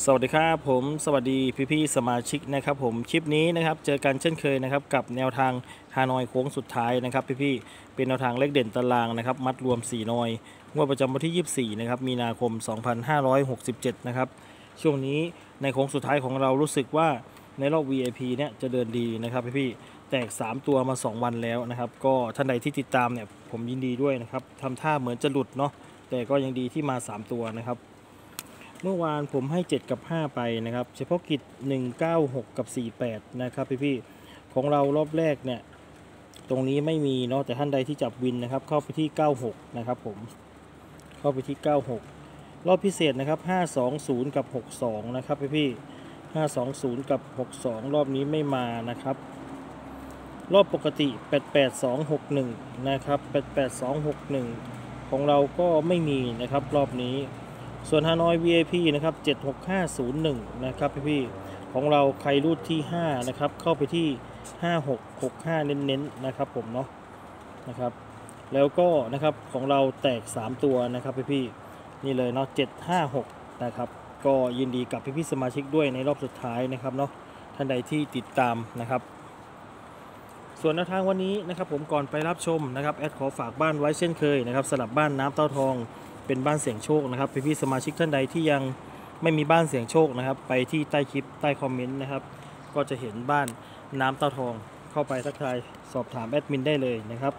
สวัสดีครับผมสวัสดีพี่ๆสมาชิกนะครับผมคลิปนี้นะครับเจอกันเช่นเคยนะครับกับแนวทางฮานอยโค้งสุดท้ายนะครับพี่ๆเป็นแนวทางเลขเด่นตารางนะครับมัดรวม4นอยงวดประจำวันที่24นะครับมีนาคม2567นะครับช่วงนี้ในโค้งสุดท้ายของเรารู้สึกว่าในรอบ VIP เนี่ยจะเดินดีนะครับพี่ๆแตก3ตัวมา2วันแล้วนะครับก็ท่านใดที่ติดตามเนี่ยผมยินดีด้วยนะครับทำท่าเหมือนจะหลุดเนาะแต่ก็ยังดีที่มา3ตัวนะครับเมื่อวานผมให้7กับ5ไปนะครับเฉพาะกิจ196กับ48นะครับพี่ๆของเรารอบแรกเนี่ยตรงนี้ไม่มีเนาะแต่ท่านใดที่จับวินนะครับเข้าไปที่96นะครับผมเข้าไปที่96รอบพิเศษนะครับ520กับ62นะครับพี่ๆ520กับ62รอบนี้ไม่มานะครับรอบปกติ88261นะครับ88261ของเราก็ไม่มีนะครับรอบนี้ส่วนฮานอย VIP นะครับ76501นะครับพี่ๆของเราใครรูดที่5นะครับเข้าไปที่5665เน้นๆนะครับผมเนาะนะครับแล้วก็นะครับของเราแตก3ตัวนะครับพี่ๆนี่เลยเนาะ756นะครับก็ยินดีกับพี่ๆสมาชิกด้วยในรอบสุดท้ายนะครับเนาะท่านใดที่ติดตามนะครับส่วนแนวทางวันนี้นะครับผมก่อนไปรับชมนะครับแอดขอฝากบ้านไว้เช่นเคยนะครับสลับบ้านน้ำเต้าทองเป็นบ้านเสี่ยงโชคนะครับพี่ๆสมาชิกท่านใดที่ยังไม่มีบ้านเสี่ยงโชคนะครับไปที่ใต้คลิปใต้คอมเมนต์นะครับก็จะเห็นบ้านน้ำเต้าทองเข้าไปทักทายสอบถามแอดมินได้เลยนะครับ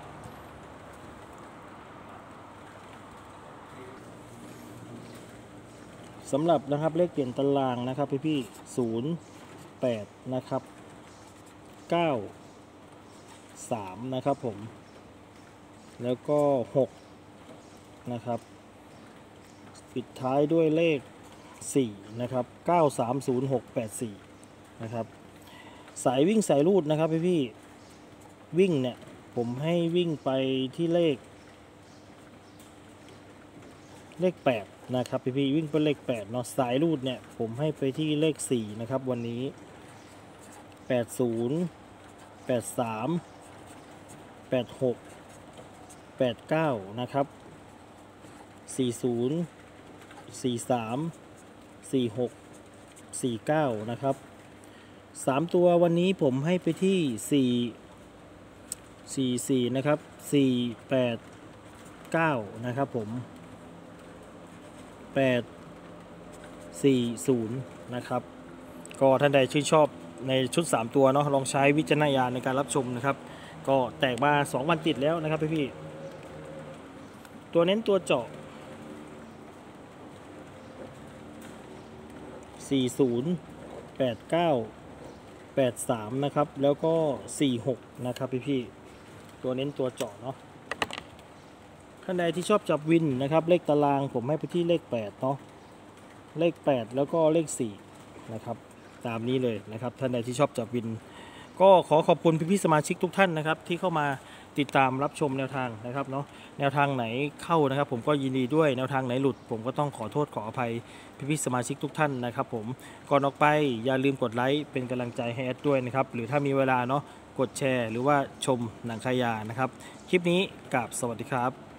สำหรับนะครับเลขเปลี่ยนตารางนะครับพี่ๆ08นะครับ93นะครับผมแล้วก็6นะครับปิดท้ายด้วยเลข4นะครับ930684นะครับสายวิ่งสายรูดนะครับพี่วิ่งเนี่ยผมให้วิ่งไปที่เลข8นะครับพี่วิ่งไปเลข8เนาะสายรูดเนี่ยผมให้ไปที่เลข4นะครับวันนี้80 83 86 89นะครับ40 43 46 49นะครับ3ตัววันนี้ผมให้ไปที่44นะครับ489นะครับผม840นะครับก็ท่านใดชื่นชอบในชุด3ตัวเนาะลองใช้วิจารณญาณในการรับชมนะครับก็แตกมา2วันติดแล้วนะครับพี่ตัวเน้นตัวเจาะ40 89 83นะครับแล้วก็46นะครับพี่ตัวเน้นตัวเจาะเนาะท่านใดที่ชอบจับวินนะครับเลขตารางผมให้ไปที่เลข8เนาะเลข8แล้วก็เลข4นะครับตามนี้เลยนะครับท่านใดที่ชอบจับวินก็ขอขอบคุณพี่ๆสมาชิกทุกท่านนะครับที่เข้ามาติดตามรับชมแนวทางนะครับเนาะแนวทางไหนเข้านะครับผมก็ยินดีด้วยแนวทางไหนหลุดผมก็ต้องขอโทษขออภัยพี่ๆสมาชิกทุกท่านนะครับผมก่อนออกไปอย่าลืมกดไลค์เป็นกำลังใจให้แอดด้วยนะครับหรือถ้ามีเวลาเนาะกดแชร์หรือว่าชมหนังขยานะครับคลิปนี้กราบสวัสดีครับ